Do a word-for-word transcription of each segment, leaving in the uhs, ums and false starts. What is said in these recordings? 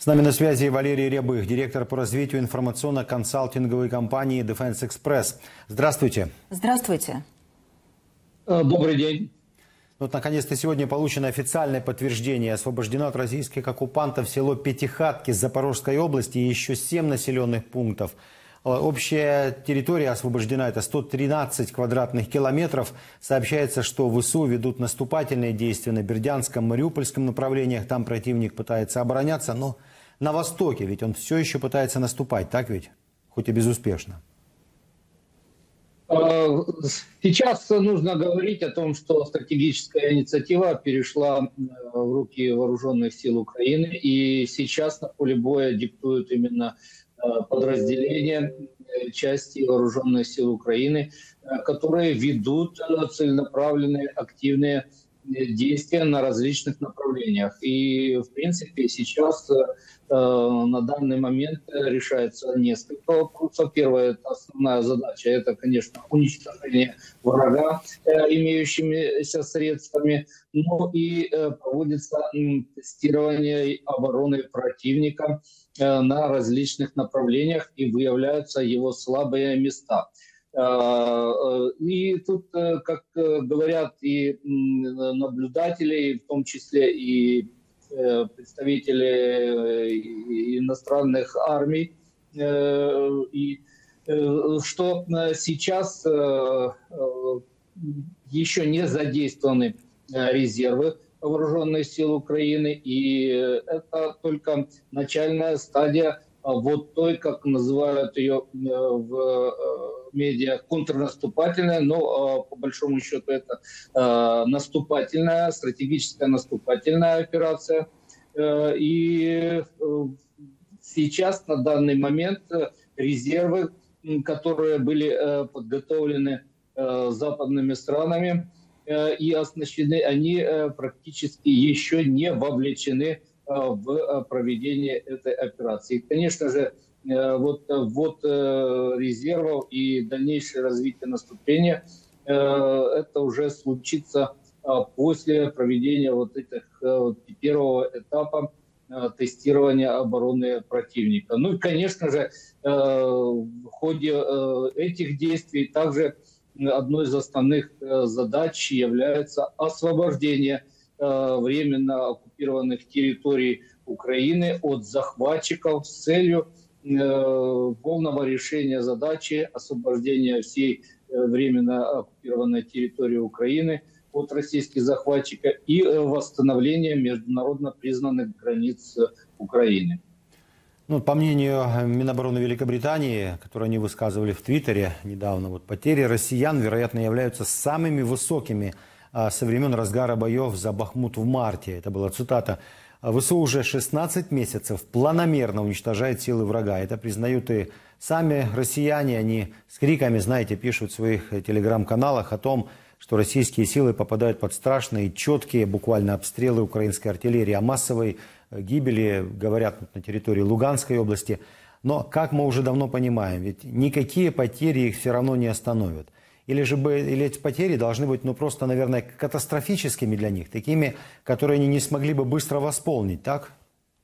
С нами на связи Валерий Рябых, директор по развитию информационно-консалтинговой компании Defense Express. Здравствуйте. Здравствуйте. Добрый день. Вот, наконец-то сегодня получено официальное подтверждение. Освобождено от российских оккупантов село Пятихатки Запорожской области и еще семь населенных пунктов. Общая территория освобождена, это сто тринадцать квадратных километров. Сообщается, что ВСУ ведут наступательные действия на Бердянском, Мариупольском направлениях. Там противник пытается обороняться, но на востоке, ведь он все еще пытается наступать, так ведь? Хоть и безуспешно. Сейчас нужно говорить о том, что стратегическая инициатива перешла в руки вооруженных сил Украины. И сейчас на поле боя диктуют именно подразделения, части вооруженных сил Украины, которые ведут целенаправленные, активные действия на различных направлениях. И, в принципе, сейчас э, на данный момент решается несколько вопросов. Первая, это основная задача, это, конечно, уничтожение врага э, имеющимися средствами, но и э, проводится э, тестирование обороны противника э, на различных направлениях, и выявляются его слабые места. И тут, как говорят и наблюдатели, в том числе и представители иностранных армий, и что сейчас еще не задействованы резервы вооруженных сил Украины, и это только начальная стадия вот той, как называют ее в медиа, контрнаступательная, но по большому счету это наступательная, стратегическая наступательная операция. И сейчас на данный момент резервы, которые были подготовлены западными странами и оснащены, они практически еще не вовлечены в проведение этой операции. И, конечно же, вот, вот резервов и дальнейшее развитие наступления, это уже случится после проведения вот этих первого этапа тестирования обороны противника. Ну и, конечно же, в ходе этих действий также одной из основных задач является освобождение временно оккупированных территорий Украины от захватчиков с целью э, полного решения задачи освобождения всей э, временно оккупированной территории Украины от российских захватчиков и э, восстановления международно признанных границ Украины. Ну, по мнению Минобороны Великобритании, которое они высказывали в Твиттере недавно, вот, потери россиян, вероятно, являются самыми высокими со времен разгара боев за Бахмут в марте. Это была цитата. ВСУ уже шестнадцать месяцев планомерно уничтожает силы врага. Это признают и сами россияне. Они с криками, знаете, пишут в своих телеграм-каналах о том, что российские силы попадают под страшные, четкие буквально обстрелы украинской артиллерии, о массовой гибели, говорят, на территории Луганской области. Но, как мы уже давно понимаем, ведь никакие потери их все равно не остановят. Или же или эти потери должны быть, ну, просто, наверное, катастрофическими для них, такими, которые они не смогли бы быстро восполнить, так?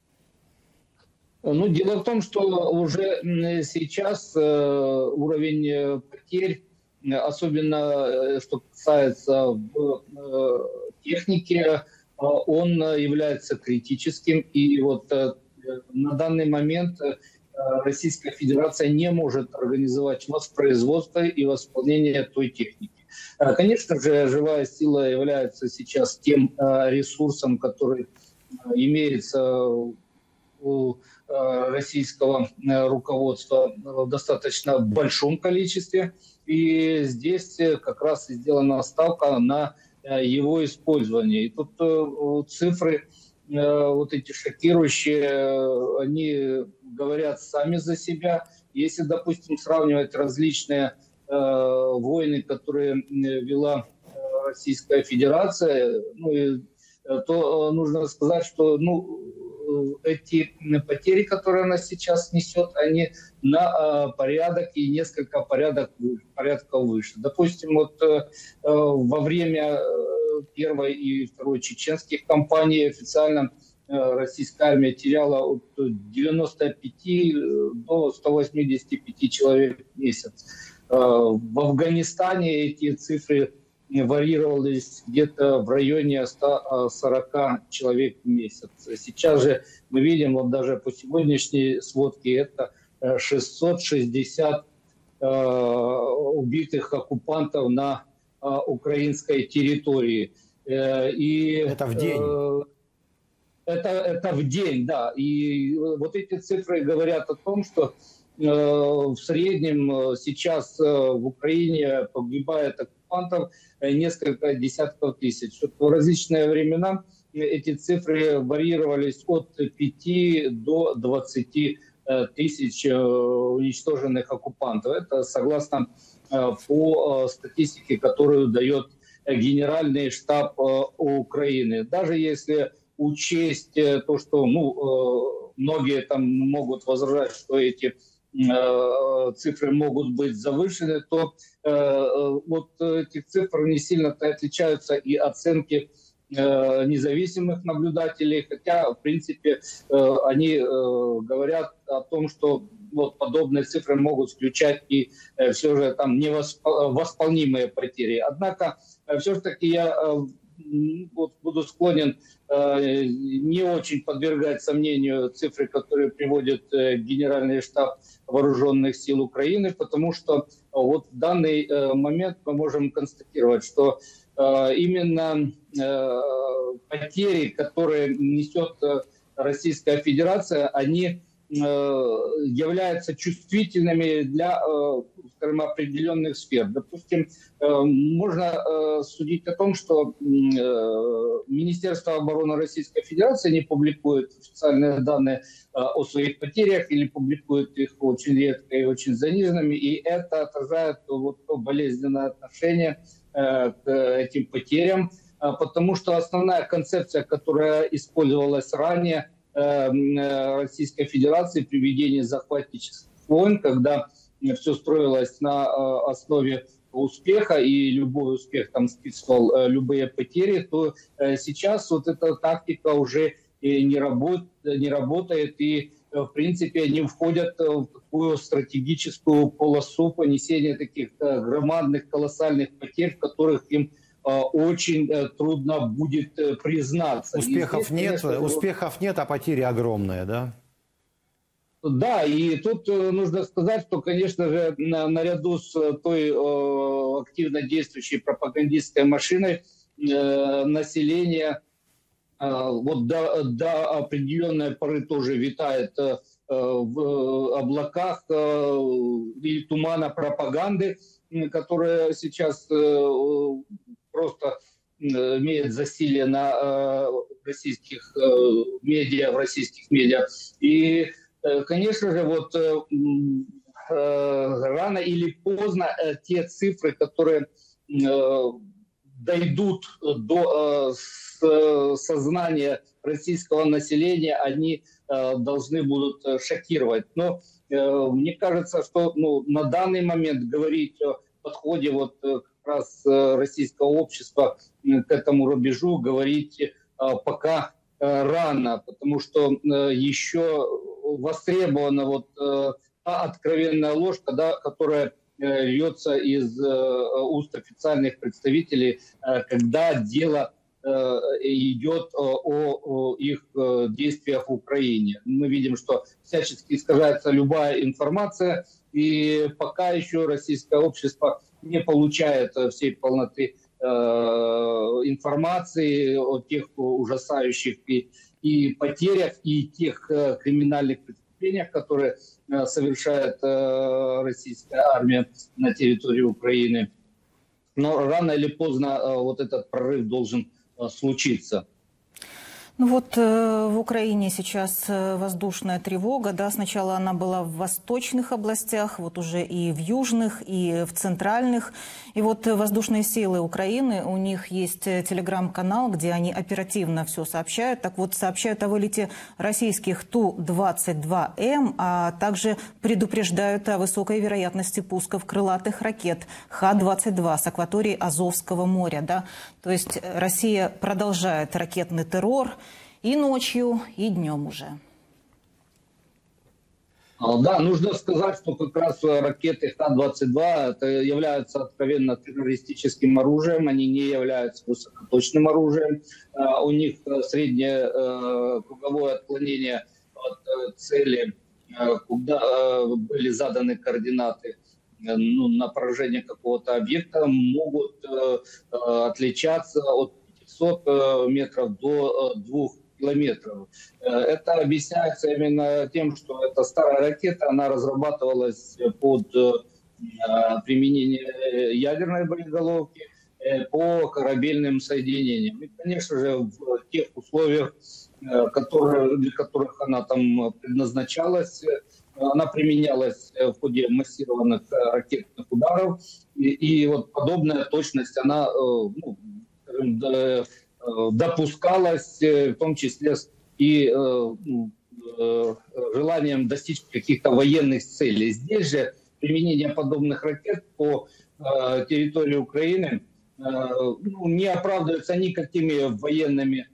Ну, дело в том, что уже сейчас уровень потерь, особенно что касается техники, он является критическим. И вот на данный момент Российская Федерация не может организовать воспроизводство и восполнение той техники. Конечно же, живая сила является сейчас тем ресурсом, который имеется у российского руководства в достаточно большом количестве. И здесь как раз и сделана ставка на его использование. И тут цифры вот эти шокирующие, они говорят сами за себя. Если, допустим, сравнивать различные э, войны, которые вела Российская Федерация, ну, и, то нужно сказать, что ну, эти потери, которые она сейчас несет, они на э, порядок и несколько порядок, порядков выше. Допустим, вот э, во время первой и второй чеченских кампаний официально российская армия теряла от девяноста пяти до ста восьмидесяти пяти человек в месяц. В Афганистане эти цифры варьировались где-то в районе ста сорока человек в месяц. Сейчас же мы видим, вот даже по сегодняшней сводке, это шестьсот шестьдесят э, убитых оккупантов на э, украинской территории. Э, и, это в день? Э, это, это в день, да. И вот эти цифры говорят о том, что э, в среднем сейчас в Украине погибает оккупантов несколько десятков тысяч. В различные времена эти цифры варьировались от пяти до двадцати тысяч уничтоженных оккупантов. Это согласно по статистике, которую дает Генеральный штаб Украины. Даже если учесть то, что ну, многие там могут возражать, что эти цифры могут быть завышены, то вот этих цифр не сильно-то отличаются и оценки независимых наблюдателей, хотя, в принципе, они говорят о том, что вот подобные цифры могут включать и все же там невосполнимые потери. Однако, все-таки я вот буду склонен не очень подвергать сомнению цифры, которые приводит Генеральный штаб Вооруженных сил Украины, потому что вот в данный момент мы можем констатировать, что именно потери, которые несет Российская Федерация, они являются чувствительными для, скажем, определенных сфер. Допустим, можно судить о том, что Министерство обороны Российской Федерации не публикует официальные данные о своих потерях или публикует их очень редко и очень заниженными, и это отражает вот то болезненное отношение к этим потерям, потому что основная концепция, которая использовалась ранее Российской Федерации при ведении захватнических войн, когда все строилось на основе успеха, и любой успех там списывал любые потери, то сейчас вот эта тактика уже не работает, не работает и, в принципе, они входят в такую стратегическую полосу понесения таких громадных, колоссальных потерь, в которых им очень трудно будет признаться. Успехов здесь, нет, конечно, успехов нет, а потери огромные, да? Да, и тут нужно сказать, что, конечно же, наряду с той э, активно действующей пропагандистской машиной э, население э, вот до, до определенной поры тоже витает э, в облаках э, или тумана пропаганды, которая сейчас э, просто имеет засилие на российских медиа, в российских медиа. И, конечно же, вот рано или поздно те цифры, которые дойдут до сознания российского населения, они должны будут шокировать. Но мне кажется, что ну, на данный момент говорить о подходе вот раз российского общества к этому рубежу говорить пока рано, потому что еще востребована вот та откровенная ложь, да, которая льется из уст официальных представителей, когда дело идет о, о их действиях в Украине. Мы видим, что всячески искажается любая информация, и пока еще российское общество не получает всей полноты э, информации о тех ужасающих и, и потерях, и тех э, криминальных преступлениях, которые э, совершает э, российская армия на территории Украины. Но рано или поздно э, вот этот прорыв должен э, случиться. Ну вот э, в Украине сейчас воздушная тревога, да, сначала она была в восточных областях, вот уже и в южных, и в центральных. И вот воздушные силы Украины, у них есть телеграм-канал, где они оперативно все сообщают. Так вот, сообщают о вылете российских Ту двадцать два М, а также предупреждают о высокой вероятности пусков крылатых ракет Х двадцать два с акватории Азовского моря, да. То есть Россия продолжает ракетный террор. и ночью, и днем уже. Да, нужно сказать, что как раз ракеты Х двадцать два это являются откровенно террористическим оружием, они не являются высокоточным оружием. У них среднее круговое отклонение от цели, куда были заданы координаты, ну, на поражение какого-то объекта, могут отличаться от пятисот метров до двух километров. Это объясняется именно тем, что это старая ракета, она разрабатывалась под применение ядерной боеголовки по корабельным соединениям. И, конечно же, в тех условиях, которые, для которых она там предназначалась, она применялась в ходе массированных ракетных ударов. И, и вот подобная точность, она, ну, допускалась, в том числе и э, э, желанием достичь каких-то военных целей. Здесь же применение подобных ракет по э, территории Украины э, ну, не оправдывается никакими военными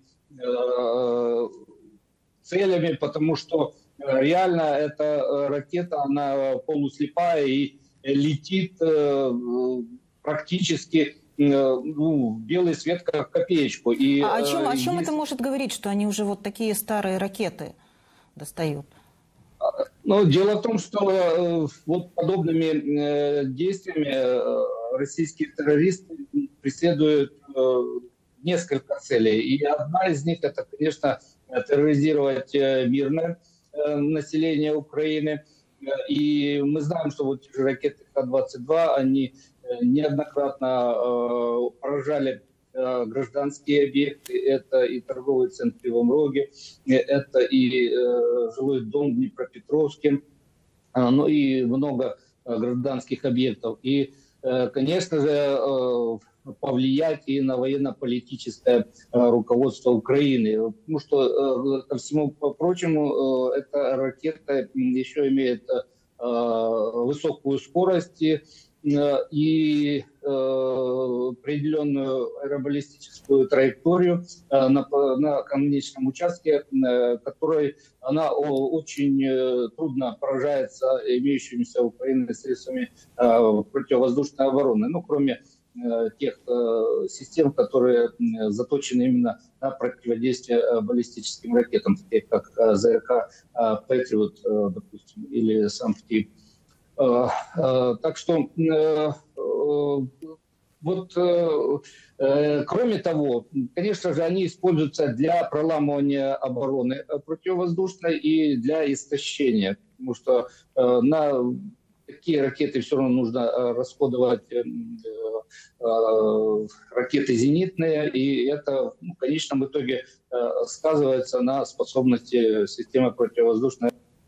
э, целями, потому что реально эта ракета, она полуслепая и летит э, практически ну, белый свет как копеечку. И, а о чем, о чем есть... это может говорить, что они уже вот такие старые ракеты достают? Ну, дело в том, что э, вот подобными э, действиями э, российские террористы преследуют э, несколько целей. И одна из них — это, конечно, терроризировать э, мирное э, население Украины. И мы знаем, что вот эти ракеты Х двадцать два, они неоднократно э, поражали э, гражданские объекты. Это и торговый центр в Кривом Роге, это и э, жилой дом в Днепропетровске, э, ну и много э, гражданских объектов. И, э, конечно же, э, повлиять и на военно-политическое э, руководство Украины. Потому что, э, ко всему прочему, э, эта ракета еще имеет э, высокую скорость и э, определенную аэробаллистическую траекторию э, на, на конечном участке, э, которой она о, очень э, трудно поражается имеющимися у Украины средствами э, противовоздушной обороны. Ну, кроме э, тех э, систем, которые э, заточены именно на противодействие э, баллистическим ракетам, таких как э, ЗРК э, Патриот, э, допустим, или Самфти. Uh, uh, так что uh, uh, вот uh, uh, кроме того, конечно же, они используются для проламывания обороны противовоздушной и для истощения, потому что uh, на такие ракеты все равно нужно uh, расходовать uh, uh, ракеты зенитные, и это ну, в конечном итоге uh, сказывается на способности системы противовоздушной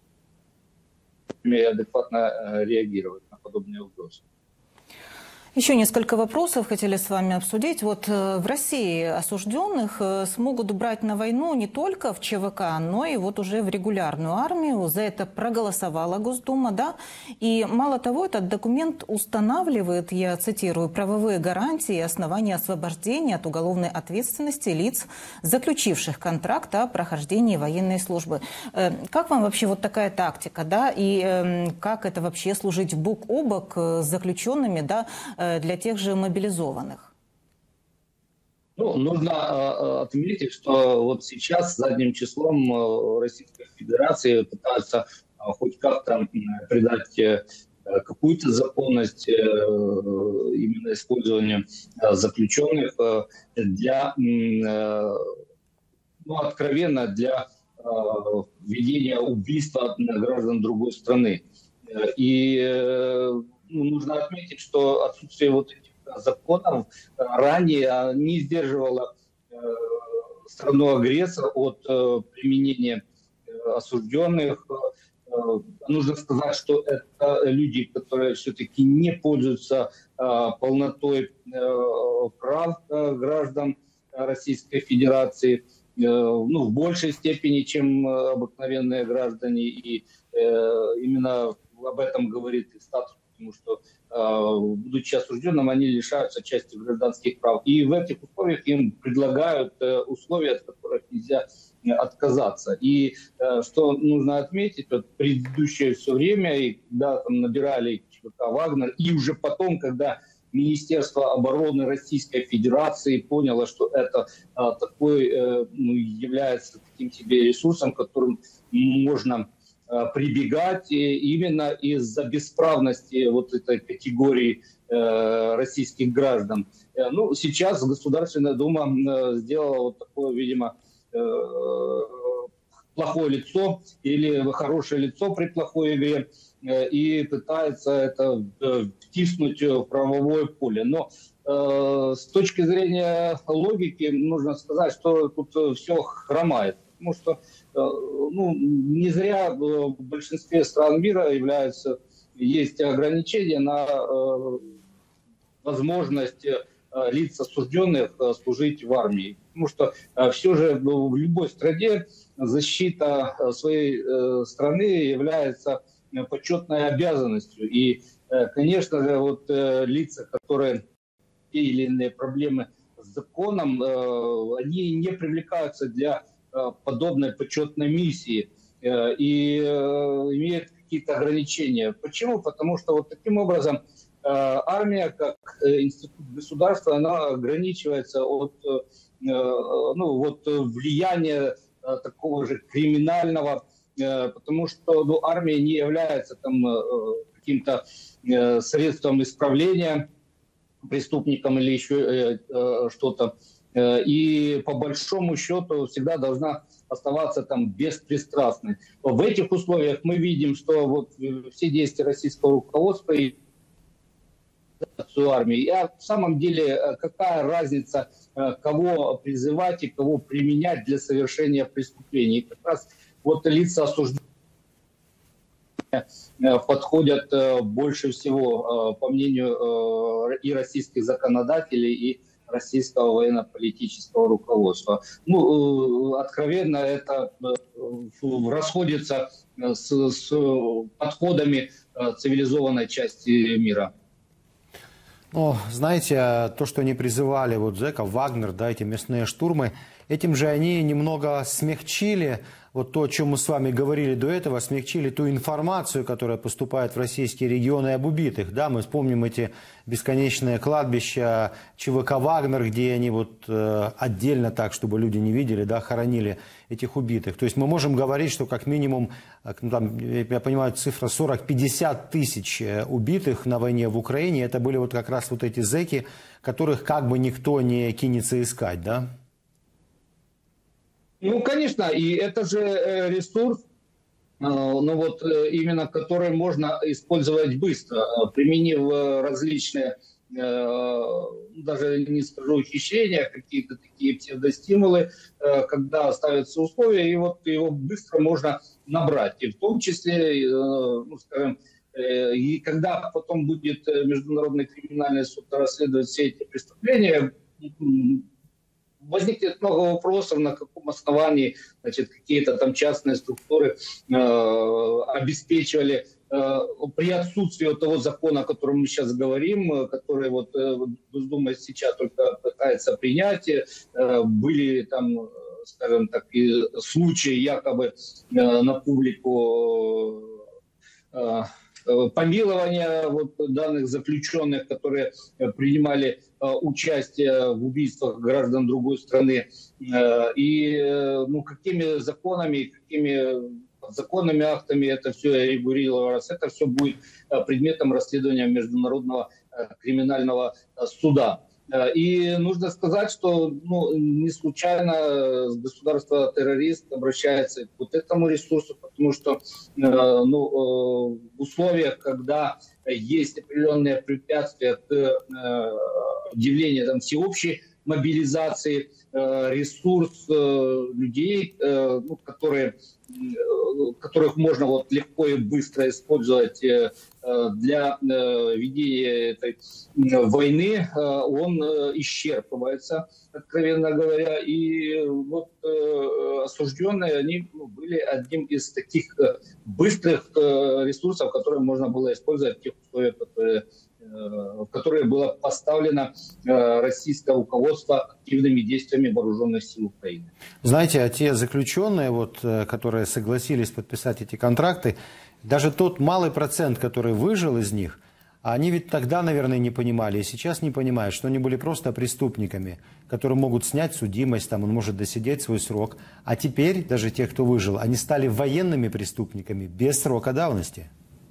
адекватно реагировать на подобные угрозы. Еще несколько вопросов хотели с вами обсудить. Вот в России осужденных смогут брать на войну не только в ЧВК, но и вот уже в регулярную армию. За это проголосовала Госдума, да? И мало того, этот документ устанавливает, я цитирую, правовые гарантии и основания освобождения от уголовной ответственности лиц, заключивших контракт о прохождении военной службы. Как вам вообще вот такая тактика, да? И как это вообще служить бок о бок с заключенными, да, для тех же мобилизованных? Ну, нужно э, отметить, что вот сейчас задним числом э, Российской Федерации пытаются э, хоть как-то э, придать э, какую-то законность э, именно использованию э, заключенных э, для, э, ну, откровенно, для э, ведения убийства граждан другой страны. И э, ну, нужно отметить, что отсутствие вот этих законов ранее не сдерживало э, страну-агрессора от э, применения осужденных. Э, нужно сказать, что это люди, которые все-таки не пользуются э, полнотой э, прав э, граждан Российской Федерации, э, ну, в большей степени, чем обыкновенные граждане. И э, именно об этом говорит и статус, потому что, э, будучи осужденным, они лишаются части гражданских прав. И в этих условиях им предлагают э, условия, от которых нельзя отказаться. И что нужно отметить, вот предыдущее все время, и когда там набирали ЧВК «Вагнер», и уже потом, когда Министерство обороны Российской Федерации поняло, что это а, такой а, ну, является таким себе ресурсом, которым можно а, прибегать и именно из-за бесправности вот этой категории а, российских граждан. А, ну, сейчас Государственная Дума а, сделала вот такое, видимо, а, плохое лицо или хорошее лицо при плохой игре, и пытается это втиснуть в правовое поле. Но э, с точки зрения логики нужно сказать, что тут все хромает. Потому что э, ну, не зря в большинстве стран мира являются, есть ограничения на э, возможность э, лиц осужденных э, служить в армии. Потому что э, все же в любой стране защита своей э, страны является почетной обязанностью. И, конечно же, вот лица, которые те или иные проблемы с законом, они не привлекаются для подобной почетной миссии и имеют какие-то ограничения. Почему? Потому что вот таким образом армия, как институт государства, она ограничивается от, ну, вот влияния такого же криминального, потому что ну, армия не является там каким-то средством исправления преступникам или еще что-то. И по большому счету всегда должна оставаться там беспристрастной. В этих условиях мы видим, что вот все действия российского руководства и армии. А в самом деле какая разница, кого призывать и кого применять для совершения преступлений? Как раз вот лица осуждения подходят больше всего, по мнению и российских законодателей, и российского военно-политического руководства. Ну, откровенно это расходится с, с подходами цивилизованной части мира. Ну, знаете, то, что они призывали вот зэков, Вагнер, да, эти мясные штурмы, этим же они немного смягчили вот то, о чем мы с вами говорили до этого, смягчили ту информацию, которая поступает в российские регионы об убитых. Да, мы вспомним эти бесконечные кладбища ЧВК «Вагнер», где они вот э, отдельно так, чтобы люди не видели, да, хоронили этих убитых. То есть мы можем говорить, что как минимум, ну, там, я понимаю, цифра сорок-пятьдесят тысяч убитых на войне в Украине, это были вот как раз вот эти зэки, которых как бы никто не кинется искать, да? Ну, конечно, и это же ресурс, ну вот именно который можно использовать быстро, применив различные, даже не скажу ухищрения, какие-то такие псевдостимулы, когда ставятся условия, и вот его быстро можно набрать. И в том числе, ну, скажем, и когда потом будет Международный криминальный суд расследовать все эти преступления, возникнет много вопросов, на каком основании, значит, какие-то там частные структуры э, обеспечивали э, при отсутствии того закона, о котором мы сейчас говорим, который вот э, Госдума сейчас только пытается принять, э, были там, скажем так, и случаи якобы э, на публику э, помилования вот данных заключенных, которые принимали э, участие в убийствах граждан другой страны. Э, и э, ну, какими законами, какими законными актами это все регулировалось, это все будет э, предметом расследования Международного э, криминального э, суда. И нужно сказать, что ну, не случайно государство-террорист обращается к вот этому ресурсу, потому что ну, в условиях, когда есть определенные препятствия к явлению там, всеобщей мобилизации, ресурс людей, ну, которые, которых можно вот легко и быстро использовать для ведения этой войны, он исчерпывается, откровенно говоря. И вот осужденные, они были одним из таких быстрых ресурсов, которые можно было использовать в тех условиях, которые, в которые было поставлено российское руководство активными действиями вооруженных сил Украины. Знаете, а те заключенные, вот, которые согласились подписать эти контракты, даже тот малый процент, который выжил из них, они ведь тогда, наверное, не понимали, и сейчас не понимают, что они были просто преступниками, которые могут снять судимость, там он может досидеть свой срок. А теперь, даже те, кто выжил, они стали военными преступниками без срока давности.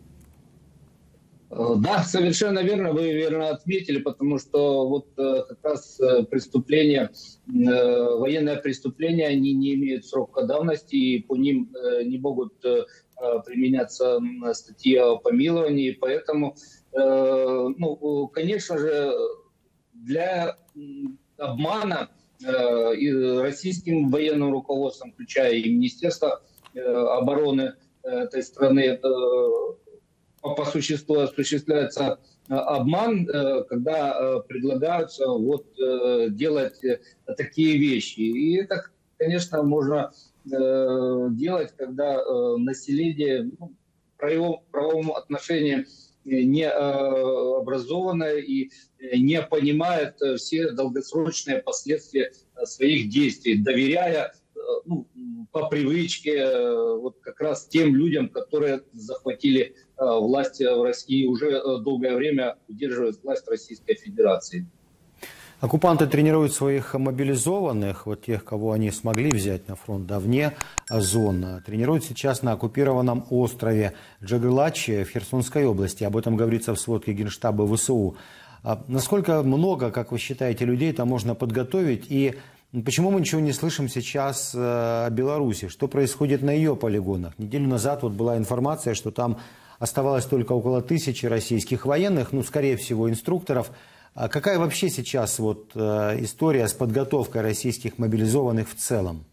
Да, совершенно верно, вы верно отметили, потому что вот как раз преступления, военные преступления, они не имеют срока давности, и по ним не могут применяться статьи о помиловании, поэтому, ну, конечно же, для обмана и российским военным руководством, включая и Министерство обороны этой страны, по существу осуществляется обман, когда предлагаются вот делать такие вещи. И это, конечно, можно делать, когда население, ну, в правовом отношении не образованное и не понимает все долгосрочные последствия своих действий, доверяя, ну, по привычке вот как раз тем людям, которые захватили власть в России и уже долгое время удерживают власть Российской Федерации. Оккупанты тренируют своих мобилизованных, вот тех, кого они смогли взять на фронт, да, вне зон. Тренируют сейчас на оккупированном острове Джагалач в Херсонской области. Об этом говорится в сводке Генштаба ВСУ. А насколько много, как вы считаете, людей там можно подготовить? И почему мы ничего не слышим сейчас о Беларуси? Что происходит на ее полигонах? Неделю назад вот была информация, что там оставалось только около тысячи российских военных, ну, скорее всего, инструкторов. А какая вообще сейчас вот э, история с подготовкой российских мобилизованных в целом?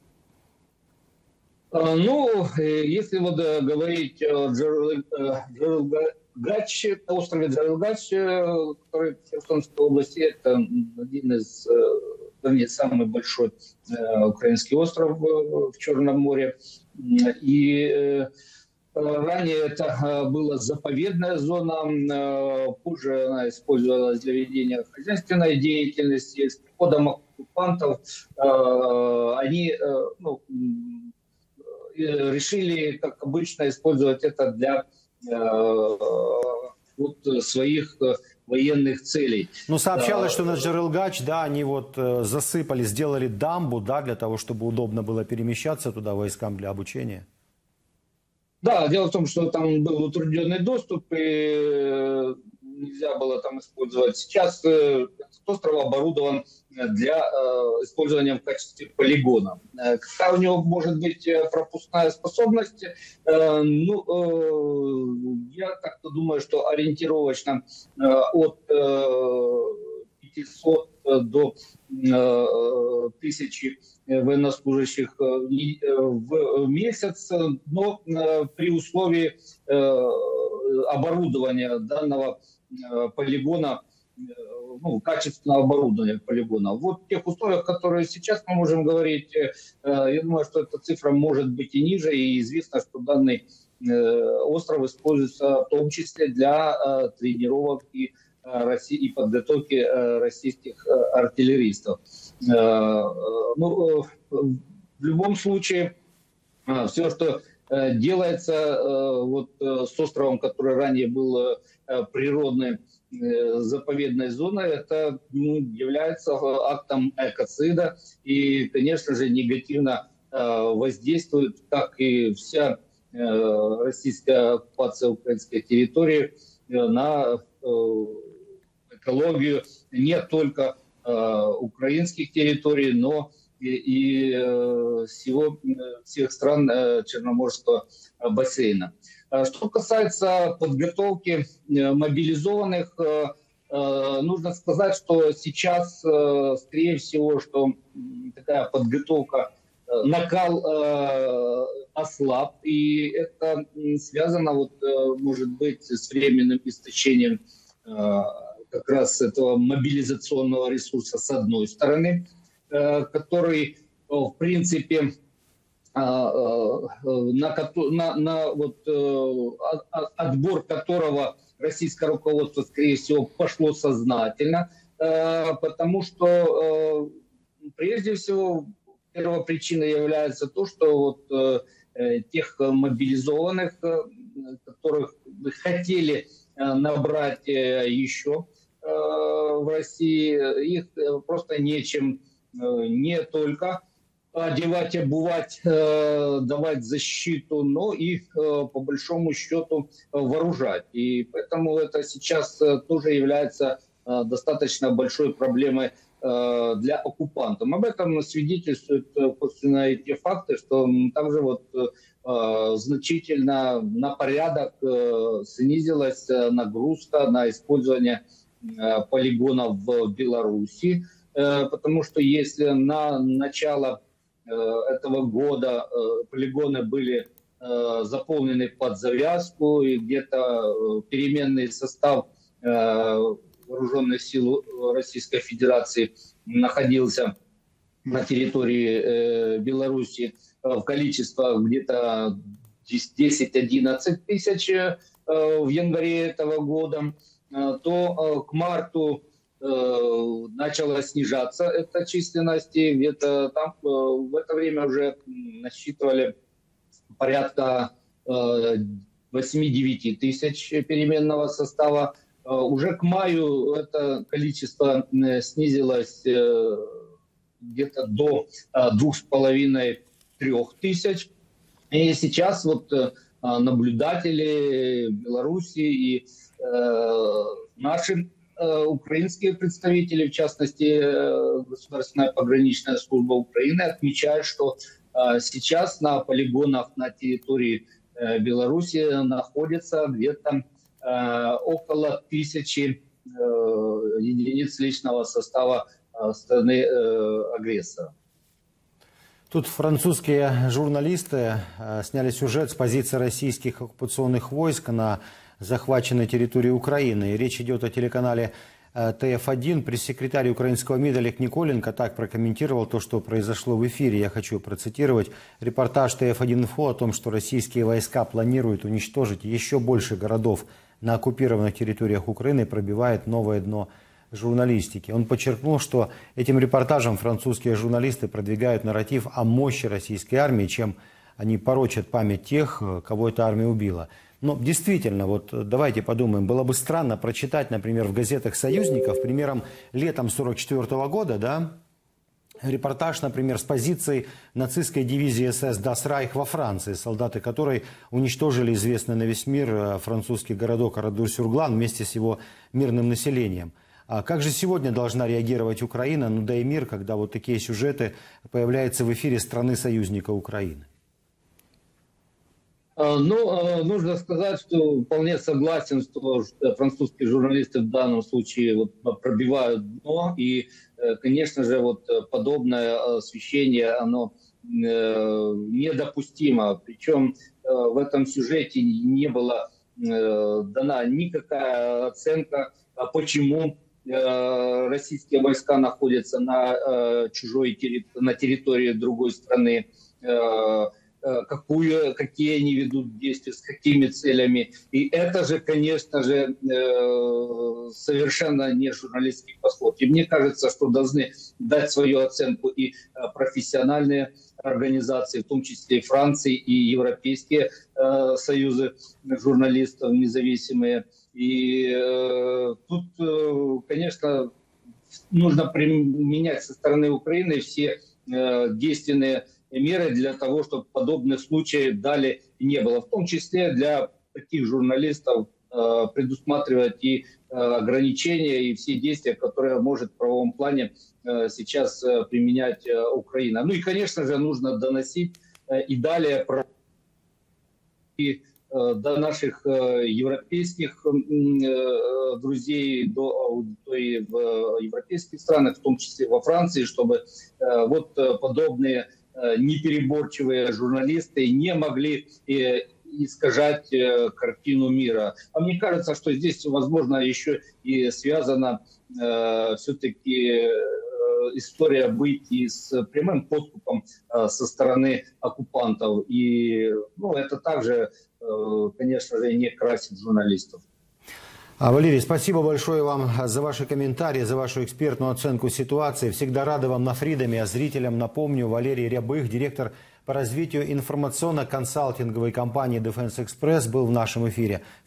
Ну, если вот говорить о Джарылгач, острове Джарылгач, который в Херсонской области, это один из, вернее, самый большой украинский остров в Черном море. И ранее это была заповедная зона, позже она использовалась для ведения хозяйственной деятельности. С приходом оккупантов они, ну, решили, как обычно, использовать это для вот, своих военных целей. Ну, сообщалось, что на Джарылгач, да, они вот засыпали, сделали дамбу, да, для того, чтобы удобно было перемещаться туда войскам для обучения. Да, дело в том, что там был утрудненный доступ, и нельзя было там использовать. Сейчас этот остров оборудован для использования в качестве полигона. Какая у него может быть пропускная способность? Ну, я как-то думаю, что ориентировочно от пятисот до тысячи военнослужащих в месяц, но при условии оборудования данного полигона, ну, качественного оборудования полигона. Вот в тех условиях, которые сейчас мы можем говорить, я думаю, что эта цифра может быть и ниже, и известно, что данный остров используется в том числе для тренировок и и подготовки российских артиллеристов. Ну, в любом случае, все, что делается вот с островом, который ранее был природной заповедной зоной, это, ну, является актом экоцида и, конечно же, негативно воздействует, как и вся российская оккупация украинской территории, на экологию не только э, украинских территорий, но и, и э, всего, всех стран э, Черноморского бассейна. Что касается подготовки э, мобилизованных, э, э, нужно сказать, что сейчас, э, скорее всего, что такая подготовка, э, накал э, ослаб, и это связано, вот, э, может быть, с временным истощением э, как раз этого мобилизационного ресурса с одной стороны, который, в принципе, на, на, на вот, отбор которого российское руководство, скорее всего, пошло сознательно. потому что прежде всего первопричиной является то, что вот тех мобилизованных, которых бы хотели набрать еще в России, их просто нечем не только одевать, обувать, давать защиту, но и по большому счету вооружать. И поэтому это сейчас тоже является достаточно большой проблемой для оккупантов. Об этом свидетельствуют, собственно, и те факты, что также вот значительно на порядок снизилась нагрузка на использование полигонов в Беларуси, потому что если на начало этого года полигоны были заполнены под завязку, и где-то переменный состав вооруженных сил Российской Федерации находился на территории Беларуси в количестве где-то десять-одиннадцать тысяч в январе этого года, то к марту начала снижаться эта численность, и где-то там в это время уже насчитывали порядка восемь-девять тысяч переменного состава. Уже к маю это количество снизилось где-то до двух с половиной-трех тысяч. И сейчас вот наблюдатели Беларуси и наши украинские представители, в частности, Государственная пограничная служба Украины, отмечают, что сейчас на полигонах на территории Беларуси находится где-то около тысячи единиц личного состава страны-агрессора. Тут французские журналисты сняли сюжет с позиции российских оккупационных войск на захваченной территории Украины. И речь идет о телеканале Т Ф один. Пресс-секретарь украинского МИДа Олег Николенко так прокомментировал то, что произошло в эфире. Я хочу процитировать репортаж Т Ф один Инфо о том, что российские войска планируют уничтожить еще больше городов на оккупированных территориях Украины, пробивает новое дно журналистики. Он подчеркнул, что этим репортажем французские журналисты продвигают нарратив о мощи российской армии, чем они порочат память тех, кого эта армия убила. Но действительно, вот давайте подумаем, было бы странно прочитать, например, в газетах союзников, примером летом сорок четвёртого года, да, репортаж, например, с позиции нацистской дивизии СС Das Reich во Франции, солдаты которой уничтожили известный на весь мир французский городок Арадур-Сюрглан вместе с его мирным населением. А как же сегодня должна реагировать Украина, ну да и мир, когда вот такие сюжеты появляются в эфире страны-союзника Украины? Ну, нужно сказать, что вполне согласен, что французские журналисты в данном случае вот пробивают дно, и, конечно же, вот подобное освещение, оно недопустимо. Причем в этом сюжете не была дана никакая оценка, почему российские войска находятся на чужой территории, на территории другой страны, какую, какие они ведут действия, с какими целями. И это же, конечно же, совершенно не журналистский подход. И мне кажется, что должны дать свою оценку и профессиональные организации, в том числе и Франции, и европейские союзы журналистов независимые. И тут, конечно, нужно применять со стороны Украины все действенные меры для того, чтобы подобных случаев далее не было. В том числе для таких журналистов э, предусматривать и э, ограничения, и все действия, которые может в правовом плане э, сейчас э, применять э, Украина. Ну и, конечно же, нужно доносить э, и далее про... и, э, до наших э, европейских э, друзей, до аудитории в европейских странах, в том числе во Франции, чтобы э, вот э, подобные непереборчивые журналисты не могли искажать картину мира. А мне кажется, что здесь, возможно, еще и связана э, все-таки история быть и с прямым подкупом э, со стороны оккупантов. И ну, это также, э, конечно же, не красит журналистов. А, Валерий, спасибо большое вам за ваши комментарии, за вашу экспертную оценку ситуации. Всегда рады вам на Фридоме. А зрителям напомню, Валерий Рябых, директор по развитию информационно-консалтинговой компании Defense Express, был в нашем эфире.